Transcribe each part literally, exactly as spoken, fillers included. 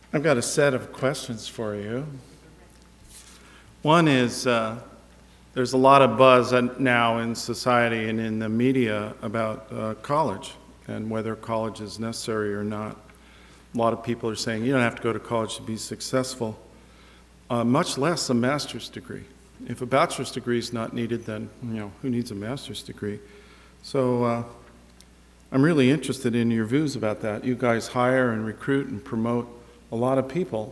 I've got a set of questions for you. One is, uh, there's a lot of buzz now in society and in the media about uh, college and whether college is necessary or not. A lot of people are saying you don't have to go to college to be successful, uh, much less a master's degree. If a bachelor's degree is not needed, then you know who needs a master's degree? So uh, I'm really interested in your views about that. You guys hire and recruit and promote a lot of people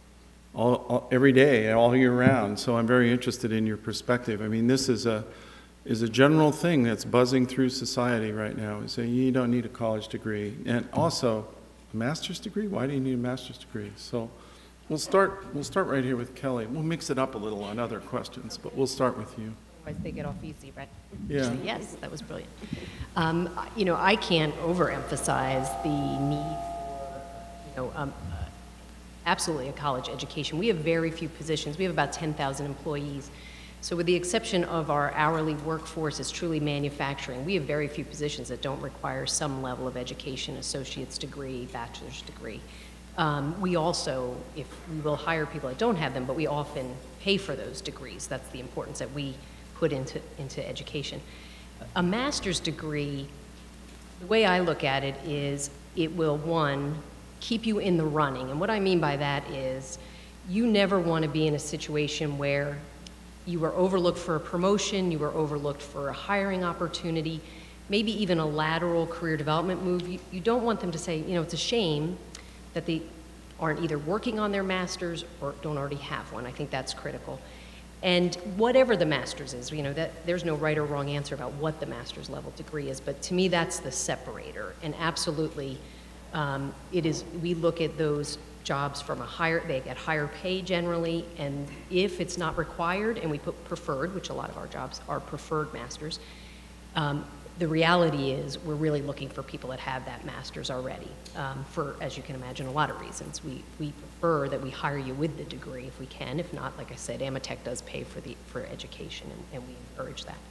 all, all, every day, all year round. So I'm very interested in your perspective. I mean, this is a is a general thing that's buzzing through society right now. Is saying you don't need a college degree, and also a master's degree. Why do you need a master's degree? So we'll start. We'll start right here with Kelly. We'll mix it up a little on other questions, but we'll start with you. Otherwise they get off easy, right? Yeah. Yes, that was brilliant. Um, you know, I can't overemphasize the need for, you know, um, uh, absolutely a college education. We have very few positions. We have about ten thousand employees. So with the exception of our hourly workforce, it's truly manufacturing. We have very few positions that don't require some level of education, associate's degree, bachelor's degree. Um, we also, if we will hire people that don't have them, but we often pay for those degrees. That's the importance that we put into, into education. A master's degree, the way I look at it is it will, one, keep you in the running. And what I mean by that is you never want to be in a situation where you were overlooked for a promotion, you were overlooked for a hiring opportunity, maybe even a lateral career development move. You, you don't want them to say, you know, it's a shame that they aren't either working on their master's or don't already have one. I think that's critical. And whatever the master's is, you know, that there's no right or wrong answer about what the master's level degree is, but to me that's the separator. And absolutely, um, it is, we look at those jobs from a higher, they get higher pay generally, and if it's not required, and we put preferred, which a lot of our jobs are preferred masters, um, the reality is we're really looking for people that have that master's already, um, for, as you can imagine, a lot of reasons. We, we prefer that we hire you with the degree if we can. If not, like I said, Amatech does pay for, the, for education, and, and we encourage that.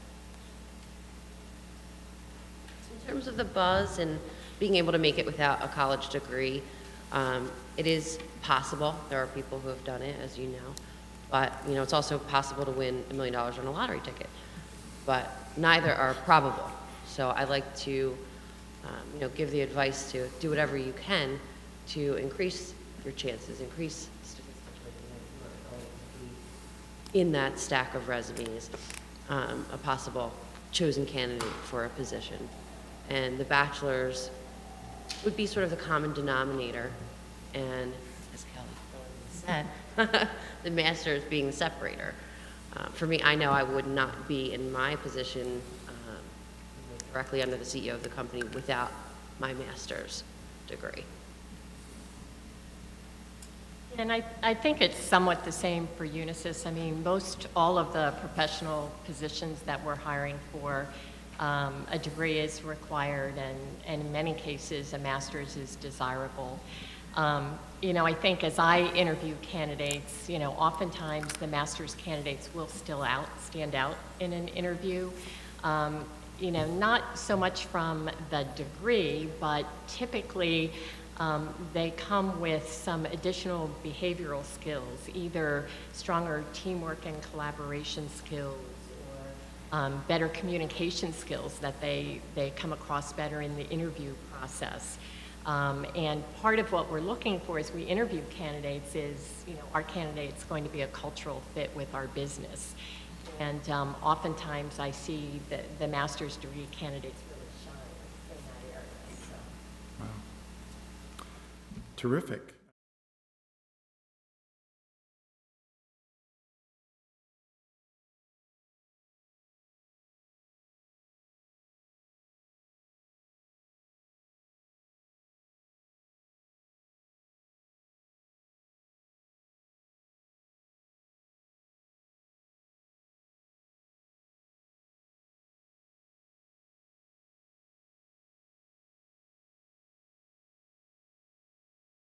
In terms of the buzz and being able to make it without a college degree, um, it is possible. There are people who have done it, as you know. But you know, it's also possible to win a million dollars on a lottery ticket. But neither are probable. So I like to, um, you know, give the advice to do whatever you can to increase your chances, increase statistically in that stack of resumes, um, a possible chosen candidate for a position. And the bachelor's would be sort of the common denominator, and as Kelly said, the master's being the separator. Uh, for me, I know I would not be in my position um, directly under the C E O of the company without my master's degree. And I, I think it's somewhat the same for Unisys. I mean, most all of the professional positions that we're hiring for, um, a degree is required, and, and in many cases, a master's is desirable. Um, you know, I think as I interview candidates, you know, oftentimes the master's candidates will still out, stand out in an interview. Um, you know, not so much from the degree, but typically um, they come with some additional behavioral skills, either stronger teamwork and collaboration skills, or um, better communication skills that they, they come across better in the interview process. Um, and part of what we're looking for as we interview candidates is, you know, are candidates going to be a cultural fit with our business? And um, oftentimes I see the, the master's degree candidates really shine in that area. So. Wow. Terrific.